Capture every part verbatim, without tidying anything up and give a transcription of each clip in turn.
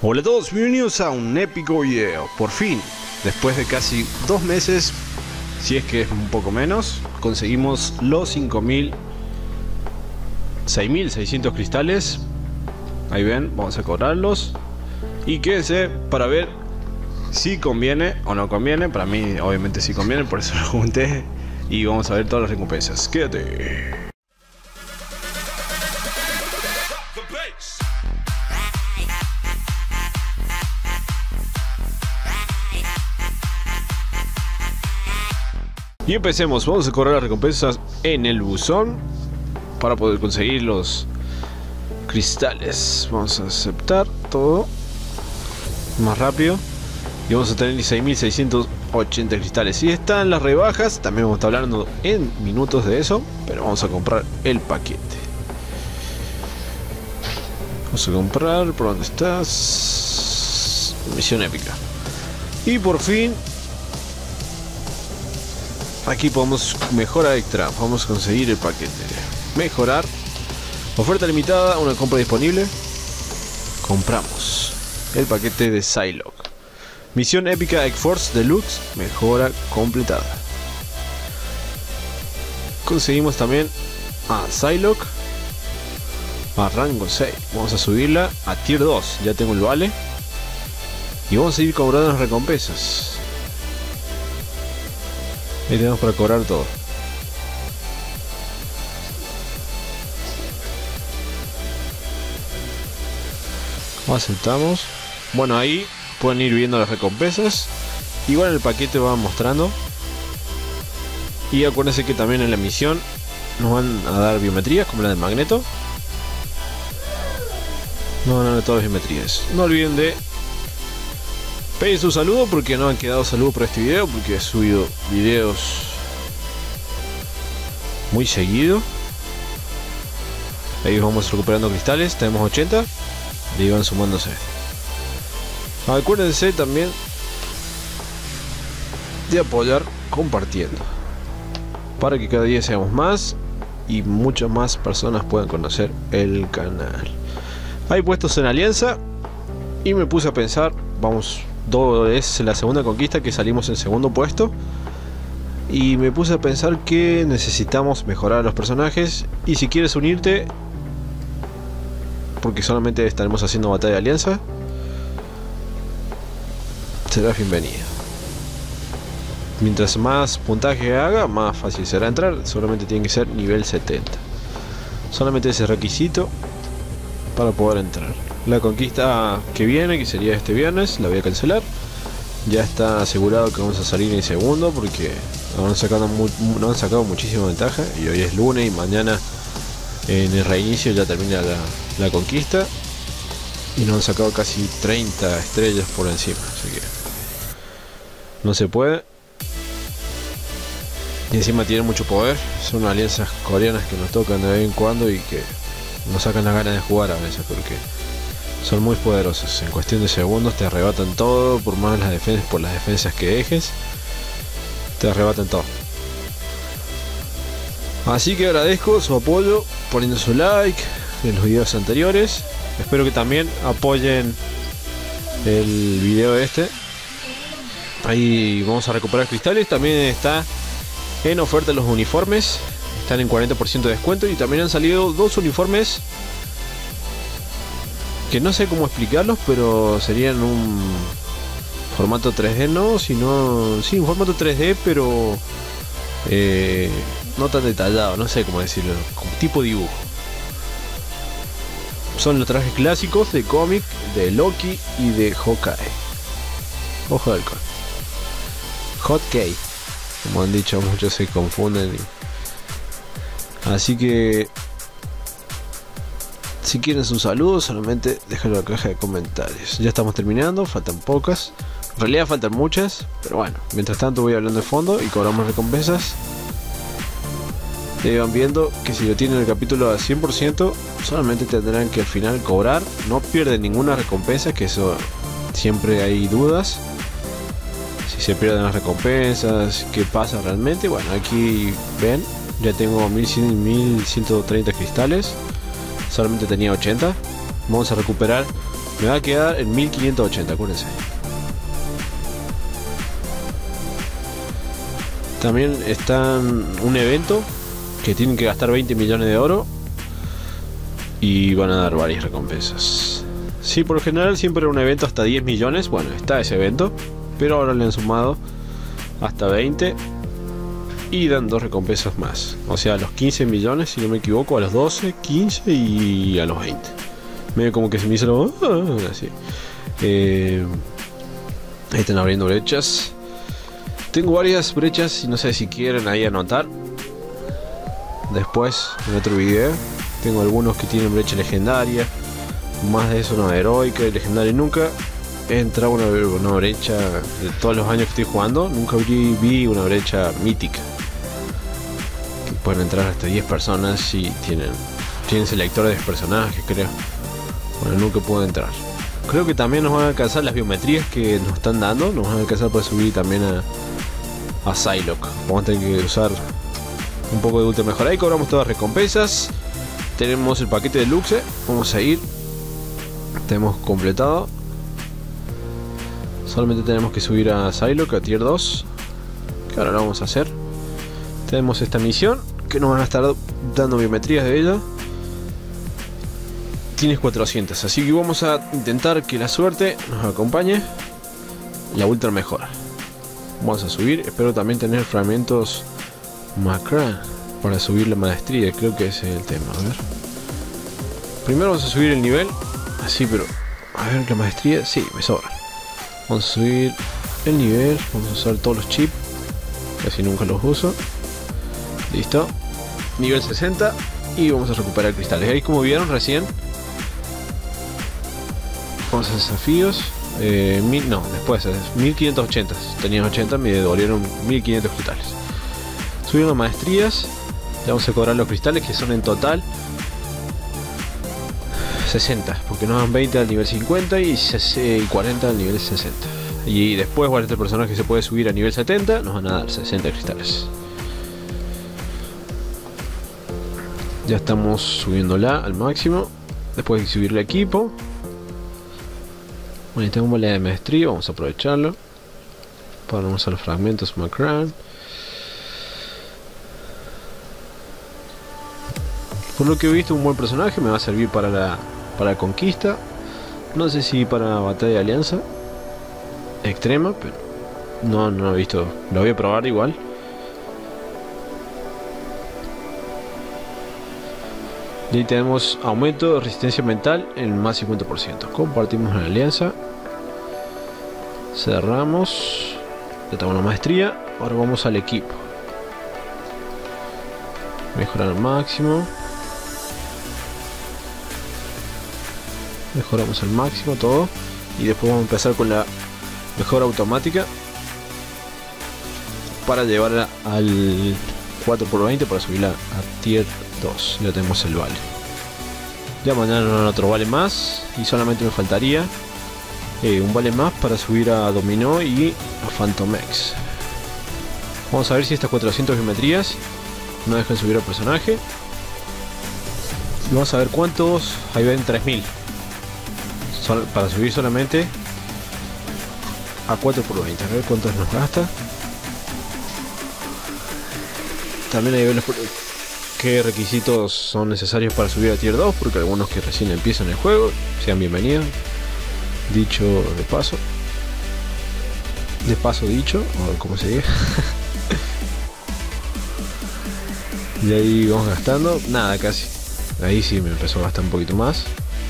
Hola a todos, bienvenidos a un épico video. Por fin, después de casi dos meses, si es que es un poco menos, conseguimos los cinco mil, seis mil seiscientos cristales. Ahí ven, vamos a cobrarlos. Y quédense para ver si conviene o no conviene. Para mí obviamente sí conviene, por eso lo junté. Y vamos a ver todas las recompensas. Quédate. Y empecemos, vamos a cobrar las recompensas en el buzón para poder conseguir los cristales. Vamos a aceptar todo más rápido y vamos a tener dieciséis mil seiscientos ochenta cristales. Y están las rebajas, también vamos a estar hablando en minutos de eso, pero vamos a comprar el paquete. Vamos a comprar, ¿por dónde estás? Misión épica. Y por fin aquí podemos mejorar extra, vamos a conseguir el paquete. Mejorar, oferta limitada, una compra disponible. Compramos el paquete de Psylocke. Misión épica X-Force Deluxe, mejora completada. Conseguimos también a Psylocke a rango seis. Vamos a subirla a tier dos, ya tengo el vale. Y vamos a ir cobrando las recompensas. Ahí tenemos para cobrar todo. Aceptamos. Bueno, ahí pueden ir viendo las recompensas. Igual en el paquete va mostrando. Y acuérdense que también en la misión nos van a dar biometrías como la de Magneto. Nos van a dar todas las biometrías. No olviden de pedir su saludo porque no han quedado saludos para este video, porque he subido videos muy seguido. Ahí vamos recuperando cristales, tenemos ochenta y van sumándose. Acuérdense también de apoyar compartiendo para que cada día seamos más y muchas más personas puedan conocer el canal. Hay puestos en alianza y me puse a pensar, vamos, es la segunda conquista que salimos en segundo puesto, y me puse a pensar que necesitamos mejorar a los personajes. Y si quieres unirte, porque solamente estaremos haciendo batalla de alianza, serás bienvenido. Mientras más puntaje haga, más fácil será entrar. Solamente tiene que ser nivel setenta, solamente ese requisito para poder entrar. La conquista que viene, que sería este viernes, la voy a cancelar. Ya está asegurado que vamos a salir en segundo porque nos han sacado, mu nos han sacado muchísima ventaja. Y hoy es lunes y mañana en el reinicio ya termina la, la conquista. Y nos han sacado casi treinta estrellas por encima. Así que no se puede. Y encima tienen mucho poder. Son alianzas coreanas que nos tocan de vez en cuando y que nos sacan las ganas de jugar a veces porque son muy poderosos. En cuestión de segundos te arrebatan todo, por más las defensas, por las defensas que dejes, te arrebatan todo. Así que agradezco su apoyo poniendo su like en los videos anteriores. Espero que también apoyen el video este. Ahí vamos a recuperar cristales. También está en oferta los uniformes, están en cuarenta por ciento de descuento. Y también han salido dos uniformes que no sé cómo explicarlos, pero serían un formato tres D, no, sino sí, un formato tres D, pero eh, no tan detallado, no sé cómo decirlo, como tipo dibujo. Son los trajes clásicos de cómic de Loki y de Hawkeye. Ojo del con Hawkeye, como han dicho, muchos se confunden. Así que si quieren sus saludos, solamente déjenlo en la caja de comentarios. Ya estamos terminando, faltan pocas. En realidad faltan muchas, pero bueno, mientras tanto voy hablando de fondo y cobramos recompensas. Ya van viendo que si lo tienen el capítulo al cien por ciento, solamente tendrán que al final cobrar. No pierden ninguna recompensa, que eso siempre hay dudas. Si se pierden las recompensas, qué pasa realmente. Bueno, aquí ven, ya tengo mil ciento treinta cristales. Solamente tenía ochenta. Vamos a recuperar Me va a quedar en mil quinientos ochenta, acuérdense. También está un evento que tienen que gastar veinte millones de oro y van a dar varias recompensas. Sí, por lo general siempre era un evento hasta diez millones. Bueno, está ese evento, pero ahora le han sumado hasta veinte y dan dos recompensas más. O sea, a los quince millones, si no me equivoco, a los doce, quince y a los veinte. Medio como que se me hizo lo... ah, así. Eh, ahí están abriendo brechas. Tengo varias brechas y no sé si quieren ahí anotar. Después, en otro video, tengo algunos que tienen brecha legendaria. Más de eso, no, heroica y legendaria. Nunca he entrado una, una brecha de todos los años que estoy jugando. Nunca vi, vi una brecha mítica. Que pueden entrar hasta diez personas y tienen, tienen selectores de personajes, creo. Bueno, nunca puedo entrar. Creo que también nos van a alcanzar las biometrías que nos están dando. Nos van a alcanzar para subir también a... a Psylocke. Vamos a tener que usar un poco de ultra mejor. Ahí cobramos todas las recompensas. Tenemos el paquete de luxe. Vamos a ir. Tenemos completado. Solamente tenemos que subir a Psylocke a tier dos, que ahora lo vamos a hacer. Tenemos esta misión que nos van a estar dando biometrías de ella. Tienes cuatrocientas, así que vamos a intentar que la suerte nos acompañe. La ultra mejora. Vamos a subir, espero también tener fragmentos Macra para subir la maestría, creo que ese es el tema. A ver, primero vamos a subir el nivel, así, pero a ver, la maestría, sí, me sobra. Vamos a subir el nivel, vamos a usar todos los chips, casi nunca los uso. Listo, nivel sesenta y vamos a recuperar cristales. Ahí, como vieron recién, vamos a desafíos. Eh, mil, no, después es mil quinientos ochenta. Tenían ochenta, me devolvieron mil quinientos cristales. Subieron maestrías. Le vamos a cobrar los cristales, que son en total sesenta, porque nos dan veinte al nivel cincuenta y cuarenta al nivel sesenta. Y después, bueno, este personaje se puede subir a nivel setenta, nos van a dar sesenta cristales. Ya estamos subiéndola al máximo. Después de subir el equipo. Bueno, tengo un vale de maestría, vamos a aprovecharlo. Para usar los fragmentos Macran. Por lo que he visto, un buen personaje, me va a servir para la, para la conquista. No sé si para batalla de alianza extrema, pero no, no lo he visto. Lo voy a probar igual. Y ahí tenemos aumento de resistencia mental en más cincuenta por ciento. Compartimos la alianza. Cerramos. Ya tengo una maestría. Ahora vamos al equipo. Mejorar al máximo. Mejoramos al máximo todo. Y después vamos a empezar con la mejora automática. Para llevarla al cuatro por veinte para subirla a tier dos. Ya tenemos el vale. Ya mañana no hay otro vale más. Y solamente me faltaría eh, un vale más para subir a Dominó y a Phantom X. Vamos a ver si estas cuatrocientas geometrías no dejan subir al personaje. Y vamos a ver cuántos. Ahí ven tres mil. Sol, para subir solamente a cuatro por veinte. A ver cuántos nos gasta. También hay que ver qué requisitos son necesarios para subir a tier dos, porque algunos que recién empiezan el juego, sean bienvenidos. Dicho de paso. De paso dicho, o como se diga. Y ahí vamos gastando. Nada, casi. Ahí sí me empezó a gastar un poquito más.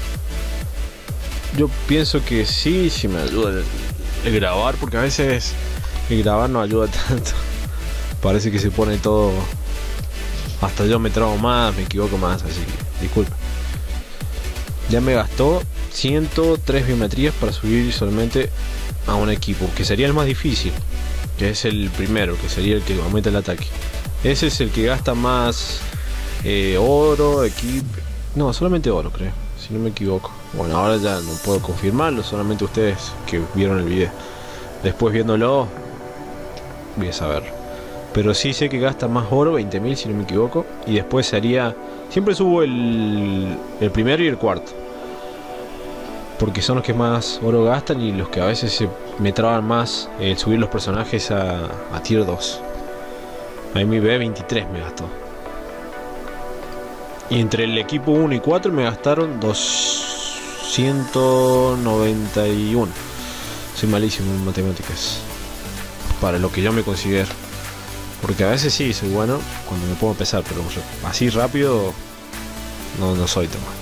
Yo pienso que sí, sí me ayuda el, el grabar, porque a veces el grabar no ayuda tanto. Parece que se pone todo. Hasta yo me trago más, me equivoco más, así que disculpa. Ya me gastó ciento tres biometrías para subir solamente a un equipo, que sería el más difícil, que es el primero, que sería el que aumenta el ataque. Ese es el que gasta más eh, oro, equipo. No, solamente oro, creo, si no me equivoco. Bueno, ahora ya no puedo confirmarlo, solamente ustedes que vieron el video. Después viéndolo voy a saber. Pero sí sé que gasta más oro, veinte mil si no me equivoco. Y después sería... Siempre subo el, el primero y el cuarto. porque son los que más oro gastan y los que a veces se me traban más el subir los personajes a, a tier dos. Ahí mi B veintitrés me gastó. Y entre el equipo uno y cuatro me gastaron doscientos noventa y uno. Soy malísimo en matemáticas, para lo que yo me considero. Porque a veces sí soy bueno cuando me puedo empezar, pero así rápido no, no soy tan bueno.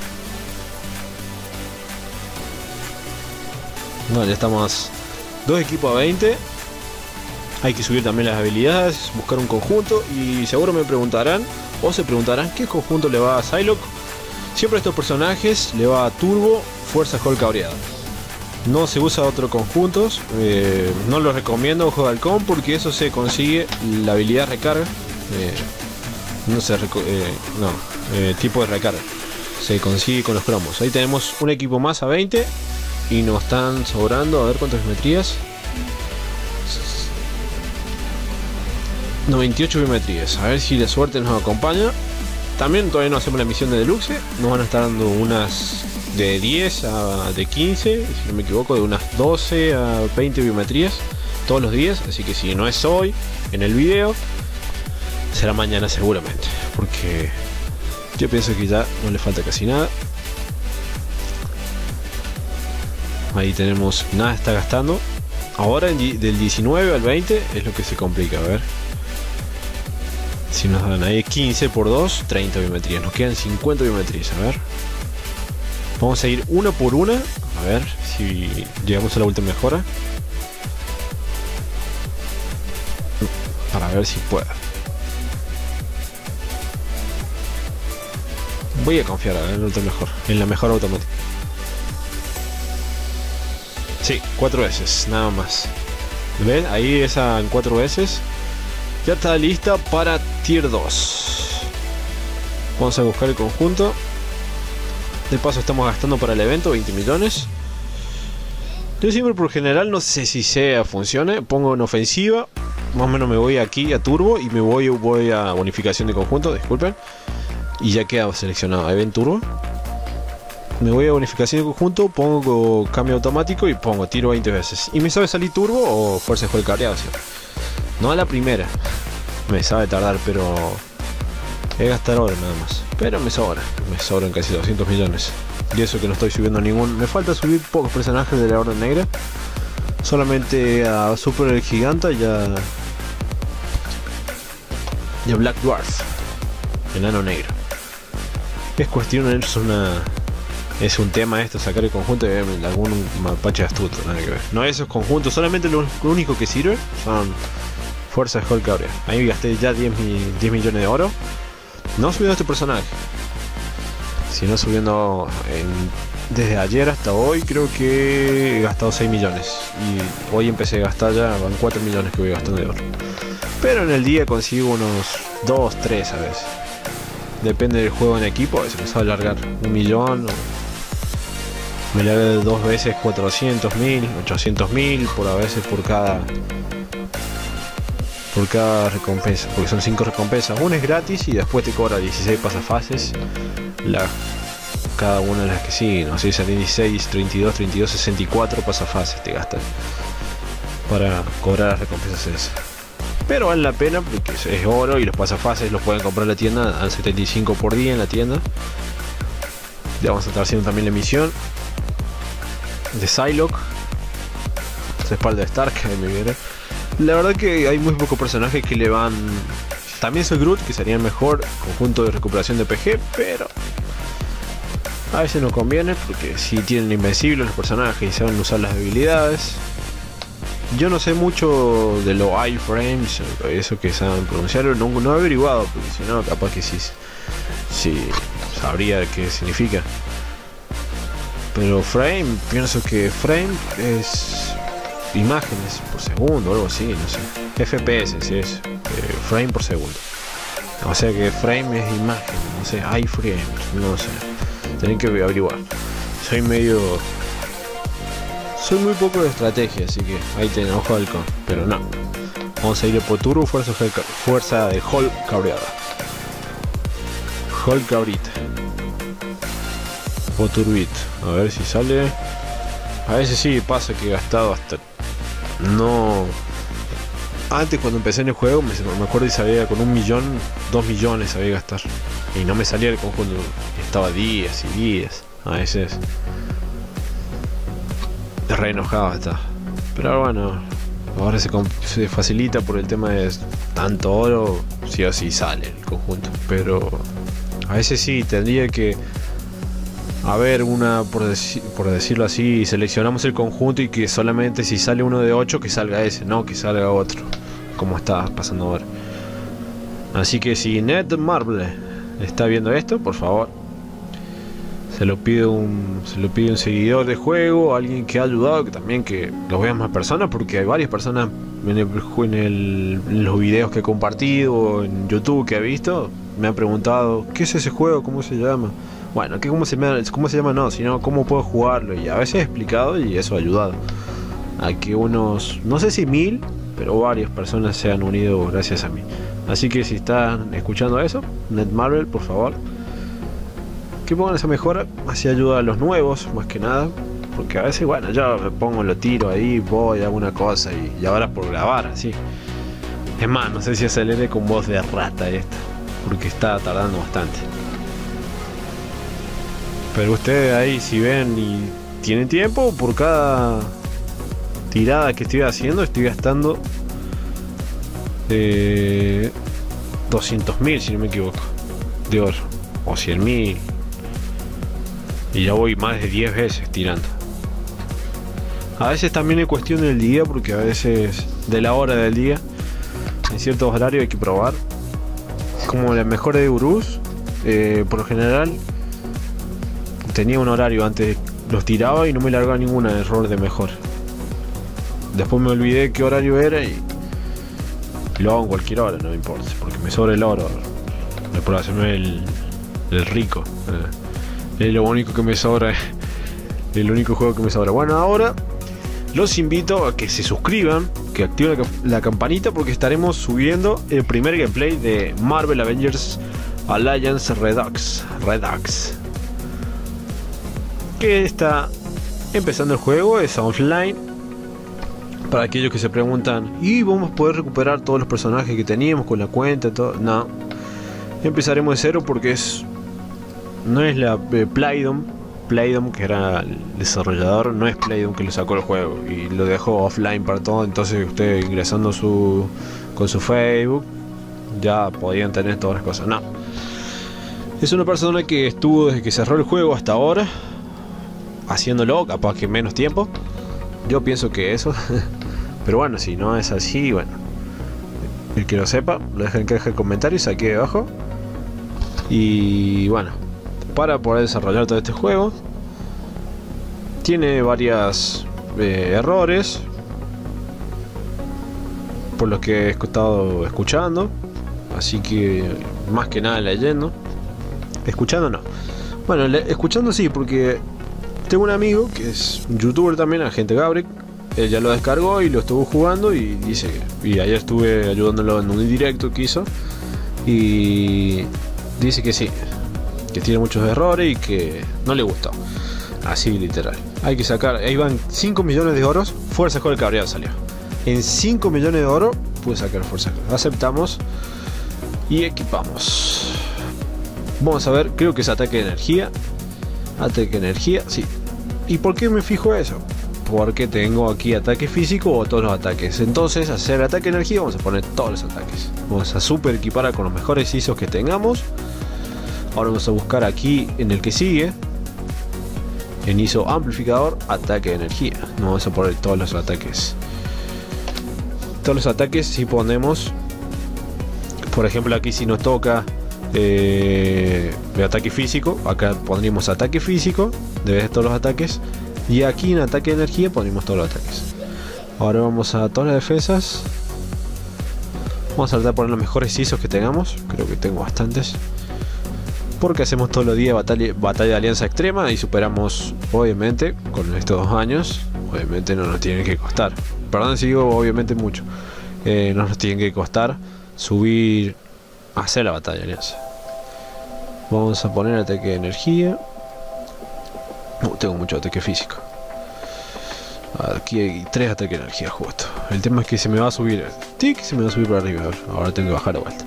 No, ya estamos dos equipos a veinte. Hay que subir también las habilidades, buscar un conjunto. Y seguro me preguntarán, o se preguntarán, ¿qué conjunto le va a Psylocke? Siempre a estos personajes le va a Turbo, Fuerza Hulk cabreada. No se usa otro conjuntos, eh, no lo recomiendo Ojo de Halcón, porque eso se consigue la habilidad recarga. Eh, no sé, eh, no, eh, tipo de recarga. Se consigue con los cromos. Ahí tenemos un equipo más a veinte. Y nos están sobrando, a ver cuántas biometrías. noventa y ocho biometrías. A ver si la suerte nos acompaña. También todavía no hacemos la misión de Deluxe. Nos van a estar dando unas de diez a de quince, si no me equivoco, de unas doce a veinte biometrías todos los días. Así que si no es hoy en el video, será mañana seguramente, porque yo pienso que ya no le falta casi nada. Ahí tenemos, nada está gastando. Ahora en, del diecinueve al veinte es lo que se complica. A ver si nos dan ahí quince por dos, treinta biometrías. Nos quedan cincuenta biometrías. A ver, vamos a ir una por una, a ver si llegamos a la última mejora, para ver si puedo. Voy a confiar en la última mejor, en la mejora automática. Sí, cuatro veces, nada más. ¿Ven? Ahí esa en cuatro veces. Ya está lista para tier dos. Vamos a buscar el conjunto. De paso estamos gastando para el evento veinte millones. Yo siempre por general, no sé si sea funcione, pongo en ofensiva. Más o menos me voy aquí a turbo y me voy, voy a bonificación de conjunto, disculpen. Y ya queda seleccionado Event Turbo. Me voy a bonificación de conjunto, pongo cambio automático y pongo tiro veinte veces. Y me sabe salir turbo o fuerza de Hulk cabreado, ¿sí? No a la primera, me sabe tardar, pero es gastar oro nada más. Pero me sobra, me sobran casi doscientos millones. Y eso que no estoy subiendo ningún. Me falta subir pocos personajes de la Orden Negra. Solamente a Super el Giganta y a, y a Black Dwarf, enano negro. Es cuestión, es una... Es un tema esto, sacar el conjunto de algún mapache astuto, nada que ver. No esos conjuntos, solamente lo, lo único que sirve son fuerzas de Hulk cabrea. Ahí gasté ya diez millones de oro. No subiendo este personaje, sino subiendo en, desde ayer hasta hoy creo que he gastado seis millones. Y hoy empecé a gastar, ya van cuatro millones que voy gastando de oro. Pero en el día consigo unos dos, tres a veces. Depende del juego en equipo, a veces me sabe alargar un millón. O me larga dos veces cuatrocientos mil, ochocientos mil por a veces por cada por cada recompensa, porque son cinco recompensas. Una es gratis y después te cobra dieciséis pasafases la, cada una de las que siguen. No sé, salen dieciséis, treinta y dos, treinta y dos, sesenta y cuatro pasafases te gastan para cobrar las recompensas esas. Pero vale la pena porque es oro y los pasafases los pueden comprar en la tienda al setenta y cinco por día en la tienda. Ya vamos a estar haciendo también la emisión de Psylocke, su espalda de Stark, ahí me viene. La verdad que hay muy pocos personajes que le van. También soy Groot, que sería el mejor conjunto de recuperación de P G, pero a veces no conviene porque si tienen invencibles los personajes y saben usar las habilidades. Yo no sé mucho de los iframes, eso que saben pronunciarlo, no, no he averiguado, porque si no, capaz que sí, sí sabría qué significa. Pero frame, pienso que frame es imágenes por segundo o algo así, no sé. F P S, sí es, eh, frame por segundo. O sea que frame es imagen, no sé, iframe, no sé. Tienen que averiguar. Soy medio... Soy muy poco de estrategia, así que ahí tienen ojo al con. Pero no. Vamos a ir por turbo, fuerza, fuerza de Hulk cabreada. Hulk cabrita. Poturbit, a ver si sale. A veces sí pasa que he gastado hasta... No... Antes cuando empecé en el juego me, me acuerdo y sabía con un millón, dos millones sabía gastar. Y no me salía el conjunto. Estaba días y días. A veces... Re enojado está. Pero bueno, ahora se, se facilita por el tema de tanto oro, sí o sí sale el conjunto. Pero a veces sí, tendría que haber una, por, deci por decirlo así, seleccionamos el conjunto y que solamente si sale uno de ocho que salga ese, no que salga otro, como está pasando ahora. Así que si Netmarble está viendo esto, por favor, se lo pide un se lo pide un seguidor de juego, alguien que ha ayudado, que también que lo vean más personas, porque hay varias personas en, el, en, el, en los videos que he compartido, en YouTube que he visto, me han preguntado ¿qué es ese juego? ¿Cómo se llama? Bueno, que cómo se llama, cómo se llama no, sino cómo puedo jugarlo, y a veces he explicado y eso ha ayudado a que unos, no sé si mil, pero varias personas se han unido gracias a mí. Así que si están escuchando eso, Netmarble, por favor, que pongan esa mejora, así ayuda a los nuevos, más que nada, porque a veces, bueno, yo me pongo, lo tiro ahí, voy, hago una cosa y, y ahora por grabar, así. Es más, no sé si acelere con voz de rata esta, porque está tardando bastante. Pero ustedes ahí, si ven y tienen tiempo, por cada tirada que estoy haciendo, estoy gastando eh, doscientos mil, si no me equivoco, de oro, o cien mil. Y ya voy más de diez veces tirando. A veces también es cuestión del día, porque a veces de la hora del día, en ciertos horarios hay que probar. Como la mejora de Urus, eh, por lo general tenía un horario antes, los tiraba y no me largaba ningún error de mejor. Después me olvidé qué horario era y lo hago en cualquier hora, no me importa, porque me sobra el oro. Por hacerme el, el rico. Eh. Es lo único que me sobra. El único juego que me sobra. Bueno, ahora los invito a que se suscriban, que activen la, la campanita, porque estaremos subiendo el primer gameplay de Marvel Avengers Alliance Redux Redux, que está empezando el juego, es offline. Para aquellos que se preguntan, ¿y vamos a poder recuperar todos los personajes que teníamos con la cuenta y todo? No, empezaremos de cero, porque es no es la eh, Playdom, Playdom que era el desarrollador, no es Playdom que lo sacó el juego y lo dejó offline para todo. Entonces ustedes ingresando su con su Facebook ya podían tener todas las cosas. No, es una persona que estuvo desde que cerró el juego hasta ahora haciéndolo, capaz que menos tiempo, yo pienso que eso. Pero bueno, si no es así, bueno, el que lo sepa lo deja en caja de comentarios aquí debajo. Y bueno, para poder desarrollar todo este juego tiene varios eh, errores, por los que he estado escuchando, así que más que nada leyendo, escuchando no, bueno, le, escuchando sí, porque tengo un amigo que es un youtuber también, Agente Gabriel. Él ya lo descargó y lo estuvo jugando y dice, y ayer estuve ayudándolo en un directo que hizo y dice que sí, que tiene muchos errores y que no le gustó. Así literal. Hay que sacar, ahí van cinco millones de oros. Fuerza Hulk cabreado salió. En cinco millones de oro pude sacar Fuerza Hulk. Aceptamos y equipamos. Vamos a ver, creo que es ataque de energía. Ataque de energía, sí. ¿Y por qué me fijo eso? Porque tengo aquí ataque físico o todos los ataques. Entonces, hacer ataque de energía, vamos a poner todos los ataques. Vamos a super equipar con los mejores I S Os que tengamos. Ahora vamos a buscar aquí en el que sigue, en I S O amplificador, ataque de energía. No vamos a poner todos los ataques. Todos los ataques si ponemos, por ejemplo aquí si nos toca eh, de ataque físico, acá pondríamos ataque físico de todos los ataques. Y aquí en ataque de energía ponemos todos los ataques. Ahora vamos a todas las defensas. Vamos a tratar de poner los mejores I S Os que tengamos. Creo que tengo bastantes, porque hacemos todos los días batalla, batalla de alianza extrema y superamos, obviamente, con estos dos años. Obviamente no nos tiene que costar, perdón si digo obviamente mucho, eh, no nos tiene que costar subir a hacer la batalla de alianza. Vamos a poner ataque de energía. Uh, tengo mucho ataque físico. Aquí hay tres ataques de energía justo. El tema es que se me va a subir. Tic, se me va a subir para arriba. A ver, ahora tengo que bajar de vuelta.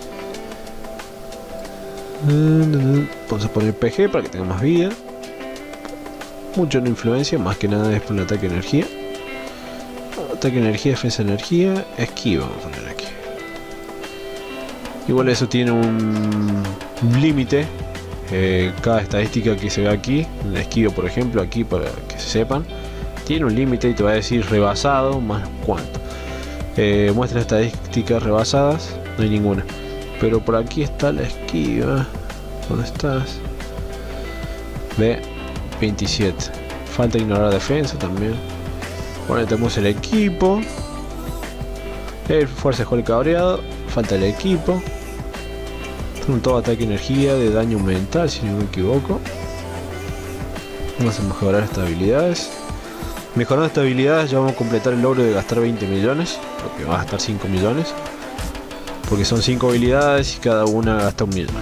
Vamos a poner P G para que tenga más vida. Mucho no influencia, más que nada es por el ataque de energía. Ataque de energía, defensa de energía, esquiva vamos a poner aquí. Igual eso tiene un, un límite. Eh, cada estadística que se ve aquí, el esquivo por ejemplo, aquí para que se sepan, tiene un límite y te va a decir rebasado más cuánto. Eh, muestra estadísticas rebasadas, no hay ninguna. Pero por aquí está la esquiva. ¿Dónde estás? Ve, veintisiete. Falta ignorar defensa también. Bueno, tenemos el equipo. El fuerza de cabreado. Falta el equipo. Son todo ataque energía de daño mental, si no me equivoco. Vamos a mejorar estas habilidades. Mejorando estas habilidades ya vamos a completar el logro de gastar veinte millones. Porque va a gastar cinco millones. Porque son cinco habilidades y cada una gasta un millón.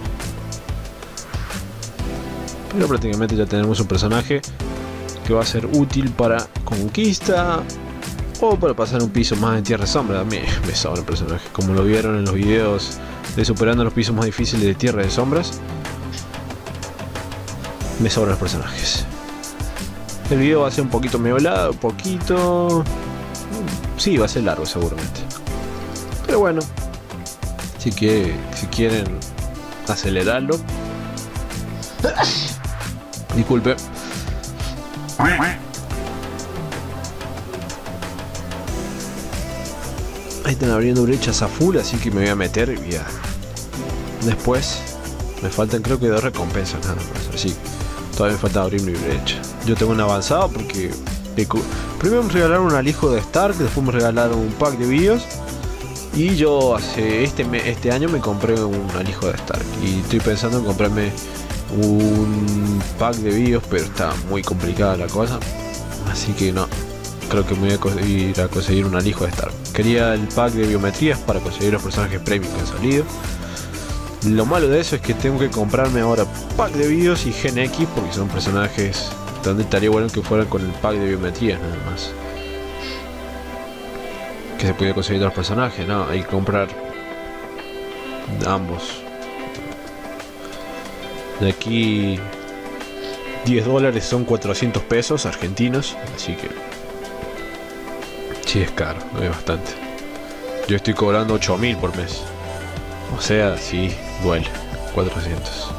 Pero prácticamente ya tenemos un personaje que va a ser útil para conquista o para pasar un piso más en Tierra de Sombra. Me, me sobra el personaje, como lo vieron en los videos de superando los pisos más difíciles de Tierra de Sombras. Me sobran los personajes. El video va a ser un poquito medio largo, poquito... Sí, va a ser largo seguramente. Pero bueno, si, que, si quieren acelerarlo... Disculpe. Ahí están abriendo brechas a full, así que me voy a meter y ya. Después me faltan creo que dos recompensas nada más, así todavía me falta abrir mi brecha. Yo tengo un avanzado porque primero me regalaron un alijo de Stark, después me regalaron un pack de bios y yo hace este, este año me compré un alijo de Stark y estoy pensando en comprarme un pack de bios, pero está muy complicada la cosa, así que no, creo que me voy a ir a conseguir un alijo de Stark. Quería el pack de biometrías para conseguir los personajes premium que han salido. Lo malo de eso es que tengo que comprarme ahora pack de bios y Gen X porque son personajes donde estaría bueno que fueran con el pack de biometrías nada más, que se pudiera conseguir los personajes. No, hay que comprar ambos. De aquí diez dólares son cuatrocientos pesos argentinos, así que sí es caro, no es bastante. Yo estoy cobrando ocho mil por mes, o sea, sí, duele, cuatrocientos.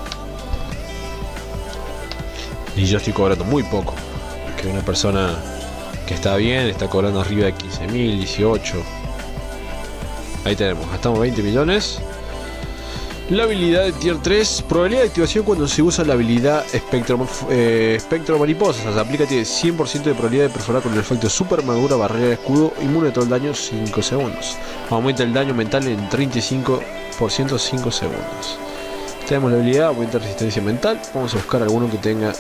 Y yo estoy cobrando muy poco, porque una persona que está bien está cobrando arriba de quince mil, dieciocho. Ahí tenemos, gastamos veinte millones. La habilidad de tier tres, probabilidad de activación cuando se usa la habilidad espectro, eh, espectro mariposa. O sea, aplica tiene cien por ciento de probabilidad de perforar con el efecto super armadura, barrera de escudo, inmune a todo el daño cinco segundos. Aumenta el daño mental en treinta y cinco por ciento cinco segundos. Tenemos la habilidad, aumenta resistencia mental. Vamos a buscar alguno que tenga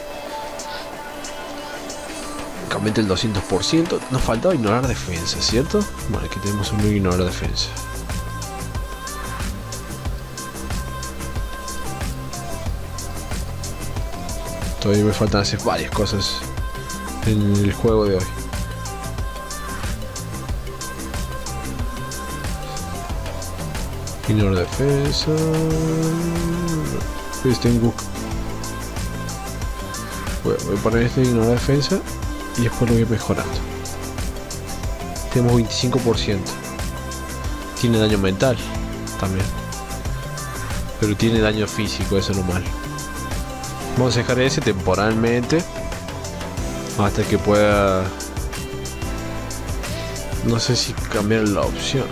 que aumente el doscientos por ciento. Nos faltaba ignorar defensa, ¿cierto? Bueno, aquí tenemos un ignorar defensa. Todavía me faltan hacer varias cosas en el juego de hoy. Ignora defensa. Este tengo. Bueno, voy a poner este ignora defensa y después lo voy mejorando. Tenemos veinticinco por ciento. Tiene daño mental también, pero tiene daño físico, eso es lo malo. Vamos a dejar ese temporalmente hasta que pueda, no sé si cambiar la opción.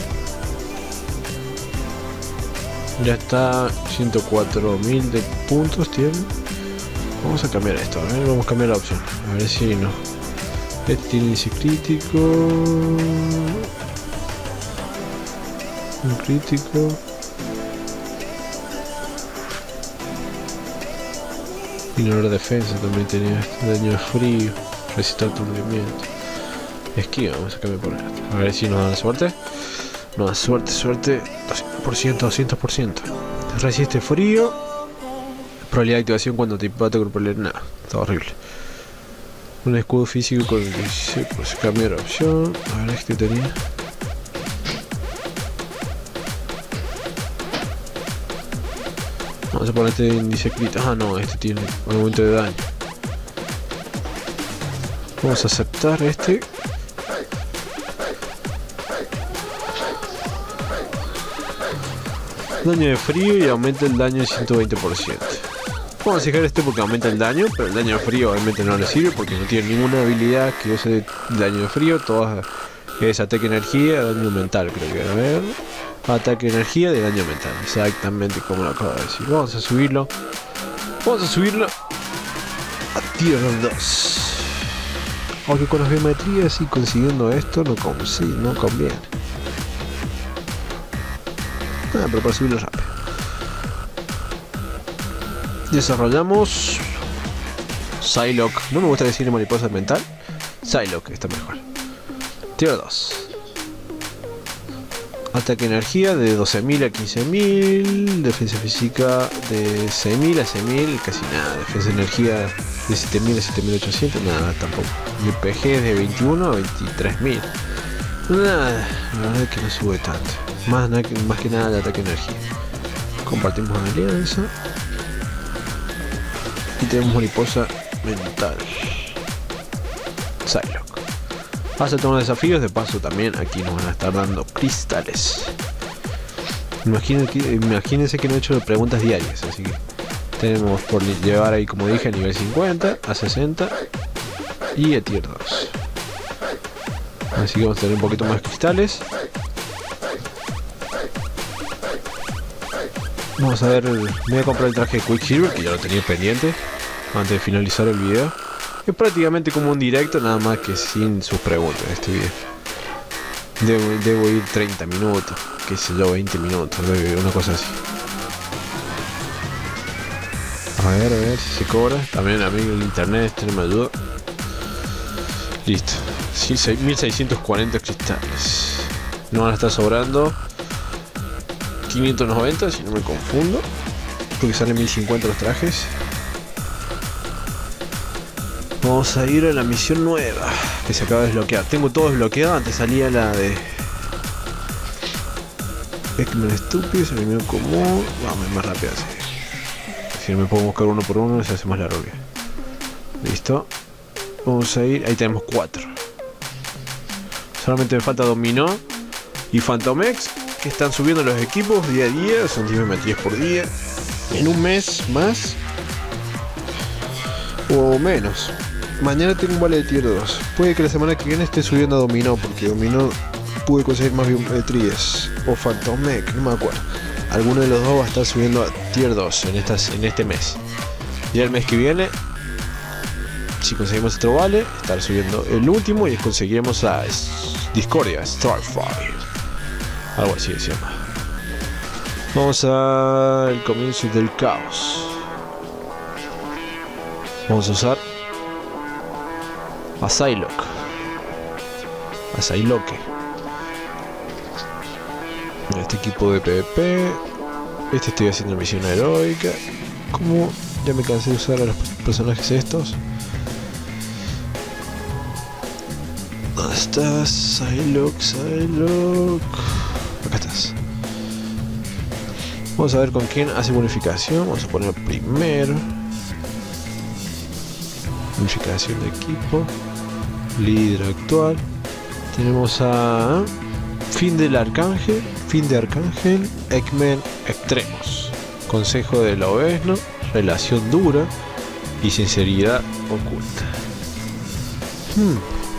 Ya está, ciento cuatro mil de puntos tiene. Vamos a cambiar esto, a ver, vamos a cambiar la opción, a ver si no. Este tiene índice crítico, un crítico. Ignorar defensa también tenía este, daño de frío, resistir aturdimiento. Esquiva, vamos a cambiar por esto. A ver si nos da suerte. Nos da suerte, suerte. doscientos por ciento, doscientos por ciento. Resiste frío. Probabilidad de activación cuando te impacta con probabilidad. Nada. está horrible. Un escudo físico con el dieciséis, pues cambio de opción. A ver, este tenía. Vamos a poner este índice crítico. Ah, no, este tiene un aumento de daño. Vamos a aceptar este. Daño de frío y aumenta el daño en ciento veinte por ciento. Vamos a dejar este porque aumenta el daño, pero el daño de frío obviamente no le sirve porque no tiene ninguna habilidad que use daño de frío. Todas es ataque energía, daño mental, creo que. A ver. Ataque energía de daño mental. Exactamente como lo acabo de decir. Vamos a subirlo. Vamos a subirlo a tier dos. Aunque con las biometrías y consiguiendo esto no, sí, no conviene. Ah, pero para subirlo rápido. Desarrollamos Psylocke. No me gusta decir mariposa mental. Psylocke está mejor. Tier dos. Ataque energía de doce mil a quince mil. Defensa física de seis mil a seis mil. Casi nada. Defensa energía de siete mil a siete mil ochocientos. Nada tampoco. Y el P G de veintiuno a veintitrés mil. Nada. La verdad es que no sube tanto. Más, más que nada de ataque energía. Compartimos alianza. Y tenemos mariposa mental. Psylocke. Vas a tomar desafíos, de paso también aquí nos van a estar dando cristales. Imagínense que, imagínense que no he hecho preguntas diarias, así que tenemos por llevar ahí, como dije, a nivel cincuenta, a sesenta y a tier dos. Así que vamos a tener un poquito más de cristales. Vamos a ver, me voy a comprar el traje de Quicksilver, que ya lo tenía pendiente antes de finalizar el video. Es prácticamente como un directo, nada más que sin sus preguntas este video. Debo, debo ir treinta minutos, qué sé yo, veinte minutos, una cosa así. A ver, a ver si se cobra. También a mí el internet este no me ayuda. Listo, mil seiscientos cuarenta cristales. No van a estar sobrando quinientos noventa, si no me confundo, porque salen mil cincuenta los trajes. Vamos a ir a la misión nueva que se acaba de desbloquear. Tengo todo desbloqueado. Antes salía la de X-Men estúpido, se eliminó común. Vamos más rápido así. Si no me puedo buscar uno por uno, se hace más largo. Listo. Vamos a ir. Ahí tenemos cuatro. Solamente me falta Dominó y Fantomex, que están subiendo los equipos día a día. Son diez biometrías por día. En un mes más o menos. Mañana tengo un vale de tier dos. Puede que la semana que viene esté subiendo a Dominó, porque Dominó pude conseguir más biometrías. O Fantomec, no me acuerdo. Alguno de los dos va a estar subiendo a tier dos en, estas, en este mes. Y el mes que viene, si conseguimos otro vale, estar subiendo el último y conseguiremos a Discordia, Starfire. Algo así se llama. Vamos al comienzo del caos. Vamos a usar a Psylocke. A Psylocke. Este equipo de PvP. Este estoy haciendo misión heroica. Como ya me cansé de usar a los personajes estos. ¿Dónde estás? Psylocke, Psylocke. Acá estás. Vamos a ver con quién hace bonificación. Vamos a poner primero. Bonificación de equipo. Líder actual. Tenemos a Fin del Arcángel. Fin de Arcángel. X-Men Extremos. Consejo del Obesno. Relación dura. Y sinceridad oculta. Hmm.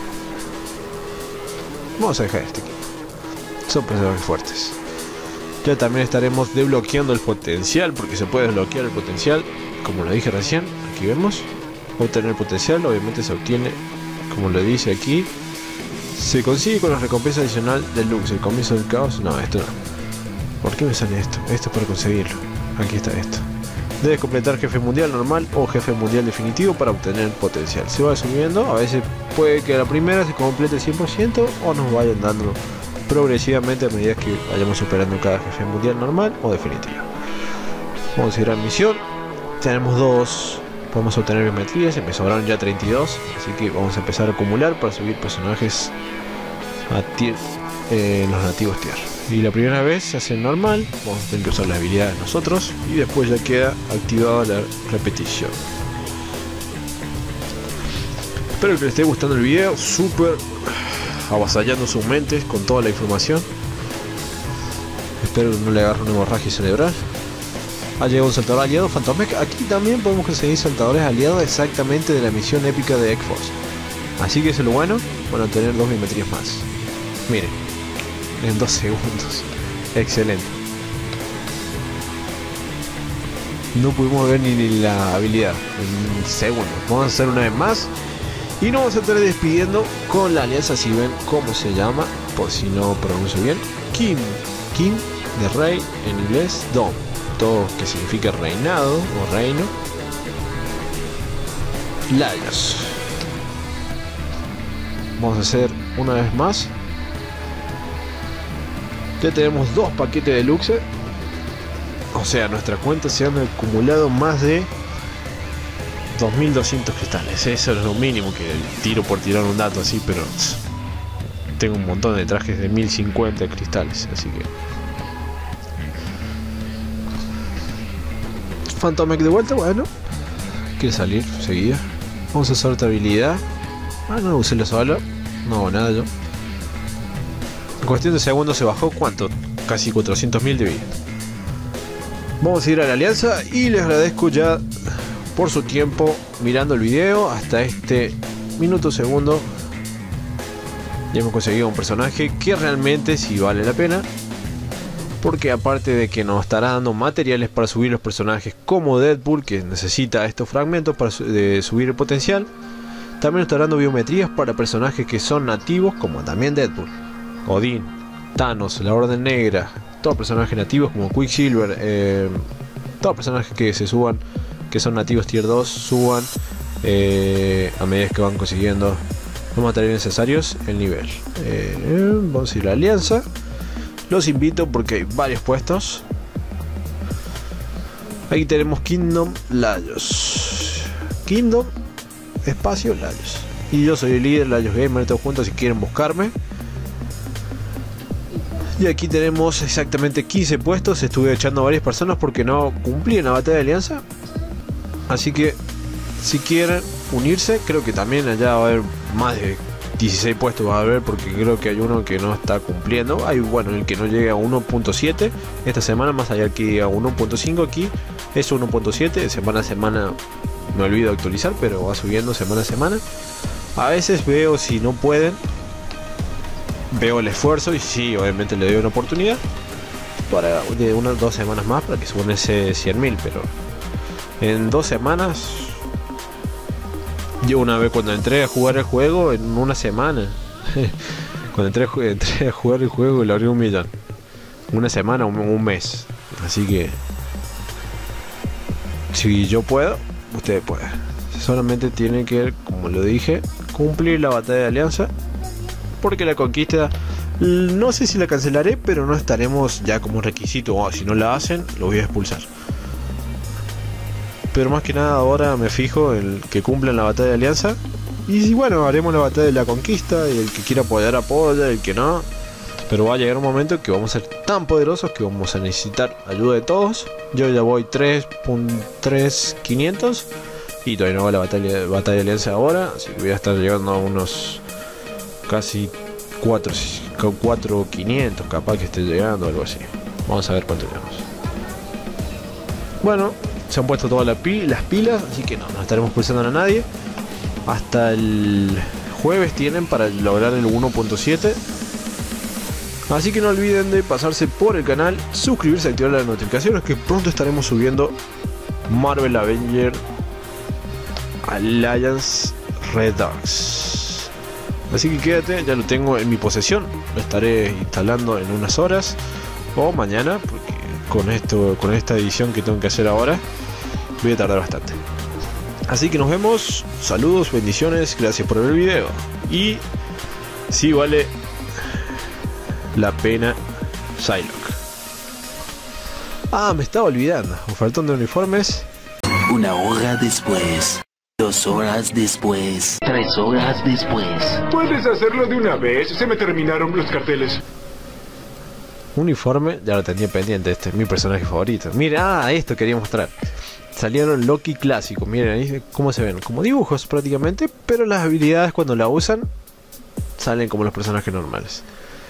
Vamos a dejar este equipo. Son personajes fuertes. Ya también estaremos desbloqueando el potencial, porque se puede desbloquear el potencial, como lo dije recién. Aquí vemos. Obtener potencial, obviamente se obtiene, como lo dice aquí, se consigue con la recompensa adicional del Lux, el comienzo del caos. No, esto no. ¿Por qué me sale esto? Esto es para conseguirlo. Aquí está esto. Debes completar jefe mundial normal o jefe mundial definitivo para obtener potencial. Se va subiendo, a veces puede que la primera se complete el cien por ciento o nos vayan dando progresivamente a medida que vayamos superando cada jefe mundial normal o definitivo. Vamos a ir a misión. Tenemos dos podemos obtener biometrías. Me sobraron ya treinta y dos, así que vamos a empezar a acumular para subir personajes a tier, eh, los nativos tier. Y la primera vez se hace normal, vamos a tener que usar las habilidades nosotros y después ya queda activada la repetición. Espero que les esté gustando el video, súper avasallando sus mentes con toda la información. Espero que no le agarre una hemorragia cerebral. Ha llegado un saltador aliado, Fantomec. Aquí también podemos conseguir saltadores aliados exactamente de la misión épica de X-Force. Así que eso es lo bueno, van a tener dos biometrías más. Miren, en dos segundos. Excelente. No pudimos ver ni, ni la habilidad en segundos. Vamos a hacer una vez más. Y nos vamos a estar despidiendo con la alianza, si ven cómo se llama, por si no pronuncio bien. Kim. Kim de rey en inglés. Dom. Todo que significa reinado o reino. Laios. Vamos a hacer una vez más. Ya tenemos dos paquetes de luxe. O sea, nuestra cuenta se han acumulado más de dos mil doscientos cristales. Eso es lo mínimo que tiro por tirar un dato así, pero tengo un montón de trajes de mil cincuenta cristales, así que Fantomec de vuelta. Bueno, quiere salir seguida. Vamos a usar otra habilidad. Ah, no usé la sola. No hago nada yo. En cuestión de segundos se bajó. ¿Cuánto? Casi cuatrocientos mil de vida. Vamos a ir a la alianza y les agradezco ya por su tiempo mirando el video hasta este minuto segundo. Ya hemos conseguido un personaje que realmente sí vale la pena, porque aparte de que nos estará dando materiales para subir los personajes como Deadpool, que necesita estos fragmentos para su de subir el potencial, también nos estará dando biometrías para personajes que son nativos, como también Deadpool, Odín, Thanos, la Orden Negra, todos personajes nativos como Quicksilver, eh, todos personajes que se suban, que son nativos tier dos, suban eh, a medida que van consiguiendo los materiales necesarios el nivel. Eh, vamos a ir a la alianza. Los invito porque hay varios puestos. Aquí tenemos Kingdom Laios. Kingdom espacio Laios. Y yo soy el líder, Laios Gamer, todos juntos si quieren buscarme. Y aquí tenemos exactamente quince puestos. Estuve echando a varias personas porque no cumplí en la batalla de alianza. Así que si quieren unirse, creo que también allá va a haber más de dieciséis puestos, va a haber, porque creo que hay uno que no está cumpliendo. Hay, bueno, el que no llega a uno punto siete esta semana, más allá que a uno punto cinco, aquí es uno punto siete, semana a semana me olvido de actualizar, pero va subiendo semana a semana. A veces veo si no pueden, veo el esfuerzo y sí, obviamente le doy una oportunidad para de unas dos semanas más para que suban ese cien mil, pero en dos semanas, yo una vez cuando entré a jugar el juego, en una semana cuando entré, entré a jugar el juego le abrí un millón, una semana, un, un mes. Así que si yo puedo, ustedes pueden. Solamente tienen que, como lo dije, cumplir la batalla de alianza, porque la conquista no sé si la cancelaré, pero no estaremos ya como requisito. Oh, si no la hacen, lo voy a expulsar. Pero más que nada ahora me fijo en que cumplan la batalla de alianza. Y bueno, haremos la batalla de la conquista. Y el que quiera apoyar, apoya, el que no. Pero va a llegar un momento que vamos a ser tan poderosos que vamos a necesitar ayuda de todos. Yo ya voy tres punto tres mil quinientos. Y todavía no va la batalla, batalla de alianza ahora. Así que voy a estar llegando a unos casi cuatro mil quinientos. Capaz que esté llegando, algo así. Vamos a ver cuánto llegamos. Bueno, se han puesto todas la pi las pilas, así que no, no estaremos pulsando a nadie. Hasta el jueves tienen para lograr el uno punto siete. Así que no olviden de pasarse por el canal, suscribirse, activar las notificaciones, que pronto estaremos subiendo Marvel Avengers Alliance Redux. Así que quédate, ya lo tengo en mi posesión. Lo estaré instalando en unas horas o mañana, porque con esto, con esta edición que tengo que hacer ahora, voy a tardar bastante. Así que nos vemos, saludos, bendiciones, gracias por ver el video. Y sí vale la pena Psylocke. Ah, me estaba olvidando, ofertón de uniformes. Una hora después. Dos horas después. Tres horas después. Puedes hacerlo de una vez. Se me terminaron los carteles. Uniforme, ya lo tenía pendiente, este es mi personaje favorito. Mira, ah, esto quería mostrar. Salieron Loki clásicos, miren ahí cómo se ven, como dibujos prácticamente, pero las habilidades cuando la usan salen como los personajes normales.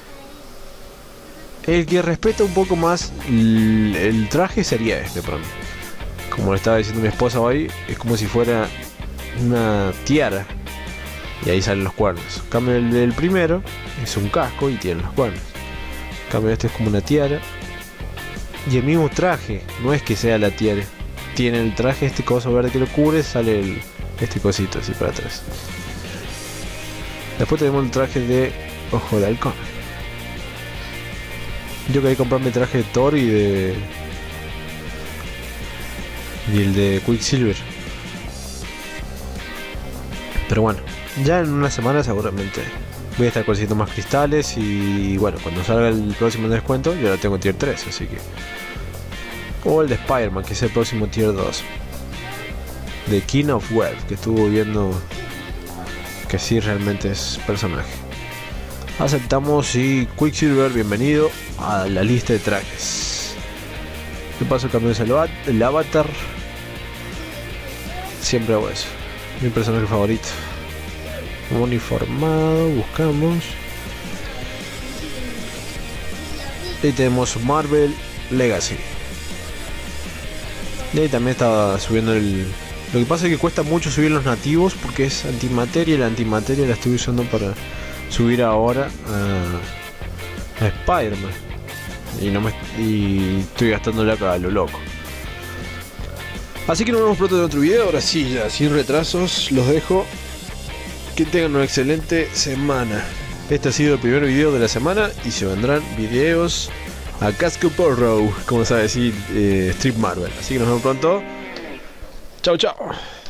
El que respeta un poco más el, el traje sería este, pronto. Como le estaba diciendo mi esposa hoy, es como si fuera una tiara y ahí salen los cuernos. En cambio el del primero es un casco y tiene los cuernos. En cambio este es como una tiara y el mismo traje, no es que sea la tiara. Tiene el traje, este coso verde que lo cubre, sale el, este cosito así para atrás. Después tenemos el traje de Ojo de Halcón. Yo quería comprarme el traje de Thor y de... y el de Quicksilver. Pero bueno, ya en una semana seguramente voy a estar consiguiendo más cristales. Y bueno, cuando salga el próximo descuento, yo ya tengo tier tres, así que... o el de Spider-Man, que es el próximo tier dos. De King of Web, que estuvo viendo que sí realmente es personaje. Aceptamos y Quicksilver, bienvenido a la lista de trajes. De paso cambiamos el, el avatar. Siempre hago eso. Mi personaje favorito. Uniformado, buscamos. Y tenemos Marvel Legacy. Y ahí también estaba subiendo el... Lo que pasa es que cuesta mucho subir los nativos porque es antimateria y la antimateria la estoy usando para subir ahora a, a Spider-Man. Y, no me, y estoy gastándola acá a lo loco. Así que nos vemos pronto en otro video. Ahora sí, ya sin retrasos, los dejo. Que tengan una excelente semana. Este ha sido el primer video de la semana y se vendrán videos a casco porro, como sabe decir eh, Strip Marvel. Así que nos vemos pronto. Chao, chao.